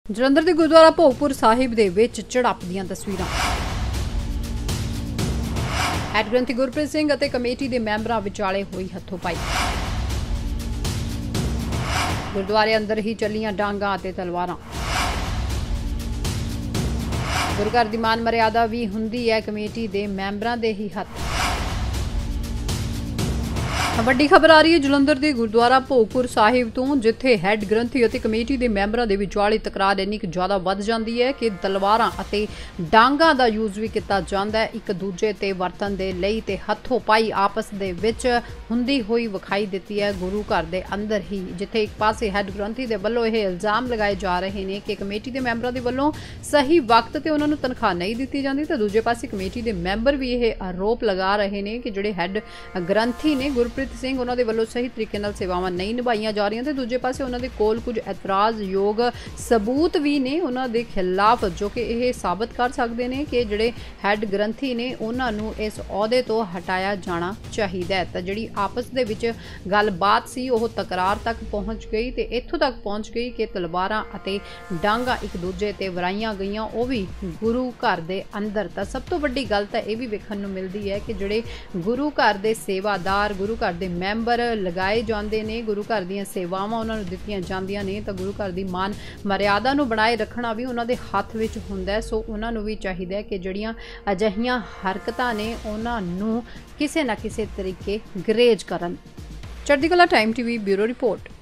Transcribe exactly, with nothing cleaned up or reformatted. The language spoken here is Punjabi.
ਜਲੰਧਰ ਦੇ ਗੁਰਦੁਆਰਾ ਭੋਗਪੁਰ ਸਾਹਿਬ ਦੇ ਵਿੱਚ ਝੜਪ ਦੀਆਂ ਤਸਵੀਰਾਂ। ਹੈੱਡ ਗ੍ਰੰਥੀ ਗੁਰਪ੍ਰੀਤ ਸਿੰਘ ਅਤੇ ਕਮੇਟੀ ਦੇ ਮੈਂਬਰਾਂ ਵਿਚਾਲੇ ਹੋਈ ਹੱਥੋਂ-ਪਾਈ। ਗੁਰਦੁਆਰੇ ਅੰਦਰ ਹੀ ਚੱਲੀਆਂ ਡਾਂਗਾਂ ਅਤੇ ਤਲਵਾਰਾਂ। ਗੁਰੂ ਘਰ ਦੀ ਮਾਨ ਮਰਿਆਦਾ ਵੀ ਹੁੰਦੀ ਹੈ ਕਮੇਟੀ ਦੇ ਮੈਂਬਰਾਂ ਦੇ ਹੀ ਹੱਥ। ਵੱਡੀ ਖਬਰ ਆ ਰਹੀ ਹੈ ਜਲੰਧਰ ਦੇ ਗੁਰਦੁਆਰਾ ਭੋਗਪੁਰ ਸਾਹਿਬ ਤੋਂ, ਜਿੱਥੇ ਹੈੱਡ ਗ੍ਰੰਥੀ ਅਤੇ ਕਮੇਟੀ ਦੇ ਮੈਂਬਰਾਂ ਦੇ ਵਿਚਾਲੇ ਤਕਰਾਰ ਇੰਨੀ ਕੁ ਜ਼ਿਆਦਾ ਵੱਧ ਜਾਂਦੀ ਹੈ ਕਿ ਤਲਵਾਰਾਂ ਅਤੇ ਡਾਂਗਾਂ ਦਾ ਯੂਜ਼ ਵੀ ਕੀਤਾ ਜਾਂਦਾ ਹੈ ਇੱਕ ਦੂਜੇ ਤੇ ਵਰਤਣ ਦੇ ਲਈ, ਤੇ ਹੱਥੋਂ ਪਾਈ ਆਪਸ ਦੇ ਵਿੱਚ ਹੁੰਦੀ ਹੋਈ ਵਿਖਾਈ ਦਿੱਤੀ ਹੈ ਗੁਰੂ ਘਰ ਦੇ ਅੰਦਰ ਹੀ, ਜਿੱਥੇ ਇੱਕ ਪਾਸੇ ਹੈੱਡ ਗ੍ਰੰਥੀ ਦੇ ਵੱਲੋਂ ਇਹ ਇਲਜ਼ਾਮ ਲਗਾਏ ਜਾ ਰਹੇ ਨੇ ਕਿ ਕਮੇਟੀ ਦੇ ਮੈਂਬਰਾਂ ਦੇ ਵੱਲੋਂ ਸਹੀ ਵਕਤ ਤੇ ਉਹਨਾਂ ਨੂੰ ਤਨਖਾਹ ਨਹੀਂ ਦਿੱਤੀ ਜਾਂਦੀ, ਤੇ ਦੂਜੇ ਪਾਸੇ ਕਮੇਟੀ ਦੇ ਮੈਂਬਰ ਵੀ ਇਹ ਆਰੋਪ ਲਗਾ ਰਹੇ ਨੇ ਕਿ ਜਿਹੜੇ ਹੈੱਡ ਗ੍ਰੰਥੀ ਨੇ ਗੁਰਪ੍ਰੀਤ ਸਿੰਘ ਉਹਨਾਂ ਦੇ ਵੱਲੋਂ ਸਹੀ ਤਰੀਕੇ ਨਾਲ ਸੇਵਾਵਾਂ ਨਹੀਂ ਨਿਭਾਈਆਂ ਜਾ ਰਹੀਆਂ, ਤੇ ਦੂਜੇ ਪਾਸੇ ਉਹਨਾਂ ਦੇ ਕੋਲ ਕੁਝ ਇਤਰਾਜ਼ਯੋਗ ਸਬੂਤ ਵੀ ਨੇ ਉਹਨਾਂ ਦੇ ਖਿਲਾਫ, ਜੋ ਕਿ ਇਹ ਸਾਬਤ ਕਰ ਸਕਦੇ ਨੇ ਕਿ ਜਿਹੜੇ ਹੈੱਡ ਗ੍ਰੰਥੀ ਨੇ ਉਹਨਾਂ ਨੂੰ ਇਸ ਅਹੁਦੇ ਤੋਂ ਹਟਾਇਆ ਜਾਣਾ ਚਾਹੀਦਾ ਹੈ। ਤਾਂ ਜਿਹੜੀ ਆਪਸ ਦੇ ਵਿੱਚ ਗੱਲਬਾਤ ਸੀ ਉਹ ਤਕਰਾਰ ਤੱਕ ਪਹੁੰਚ ਗਈ, ਤੇ ਇੱਥੋਂ ਤੱਕ ਪਹੁੰਚ ਗਈ ਕਿ ਤਲਵਾਰਾਂ ਅਤੇ ਡਾਂਗਾਂ ਇੱਕ ਦੂਜੇ ਤੇ ਵਰਾਈਆਂ ਗਈਆਂ, ਉਹ ਵੀ ਗੁਰੂ ਘਰ ਦੇ ਅੰਦਰ। ਤਾਂ ਸਭ ਤੋਂ ਵੱਡੀ ਗੱਲ ਤਾਂ ਇਹ ਵੀ ਵੇਖਣ ਨੂੰ ਮਿਲਦੀ ਹੈ ਕਿ ਜਿਹੜੇ ਗੁਰੂ ਘਰ ਦੇ ਸੇਵਾਦਾਰ, ਗੁਰੂ ਘਰ ਦੇ ਮੈਂਬਰ ਲਗਾਏ ਜਾਂਦੇ ਨੇ, ਗੁਰੂ ਘਰ ਦੀਆਂ ਸੇਵਾਵਾਂ ਉਹਨਾਂ ਨੂੰ ਦਿੱਤੀਆਂ ਜਾਂਦੀਆਂ ਨੇ, ਤਾਂ ਗੁਰੂ ਘਰ ਦੀ ਮਾਨ ਮਰਿਆਦਾ ਨੂੰ ਬਣਾਏ ਰੱਖਣਾ ਵੀ ਉਹਨਾਂ ਦੇ ਹੱਥ ਵਿੱਚ ਹੁੰਦਾ ਹੈ। ਸੋ ਉਹਨਾਂ ਨੂੰ ਵੀ ਚਾਹੀਦਾ ਹੈ ਕਿ ਜਿਹੜੀਆਂ ਅਜਿਹੀਆਂ ਹਰਕਤਾਂ ਨੇ ਉਹਨਾਂ ਨੂੰ ਕਿਸੇ ਨਾ ਕਿਸੇ ਤਰੀਕੇ ਗਰੇਜ ਕਰਨ। ਚੜ੍ਹਦੀ ਕਲਾ ਟਾਈਮ ਟੀਵੀ ਬਿਊਰੋ ਰਿਪੋਰਟ।